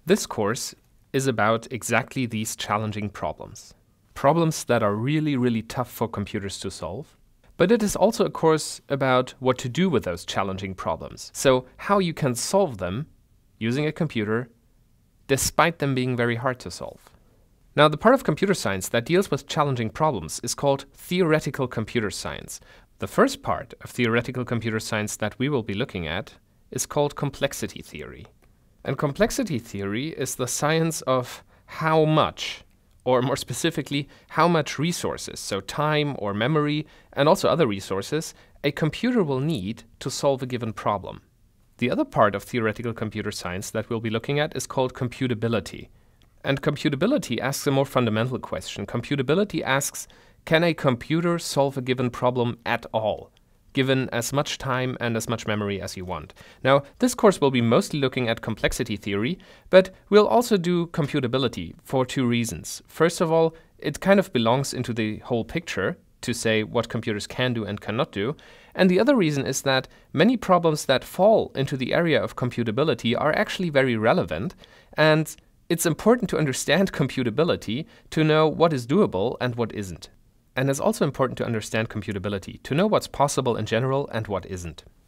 This course is about exactly these challenging problems. Problems that are really, really tough for computers to solve. But it is also a course about what to do with those challenging problems. So how you can solve them using a computer, despite them being very hard to solve. Now, the part of computer science that deals with challenging problems is called theoretical computer science. The first part of theoretical computer science that we will be looking at is called complexity theory. And complexity theory is the science of how much, or more specifically, how much resources, so time or memory, and also other resources, a computer will need to solve a given problem. The other part of theoretical computer science that we'll be looking at is called computability. And computability asks a more fundamental question. Computability asks, can a computer solve a given problem at all, given as much time and as much memory as you want? Now, this course will be mostly looking at complexity theory, but we'll also do computability for two reasons. First of all, it kind of belongs into the whole picture to say what computers can do and cannot do. And the other reason is that many problems that fall into the area of computability are actually very relevant, and it's important to understand computability to know what is doable and what isn't. And it's also important to understand computability, to know what's possible in general and what isn't.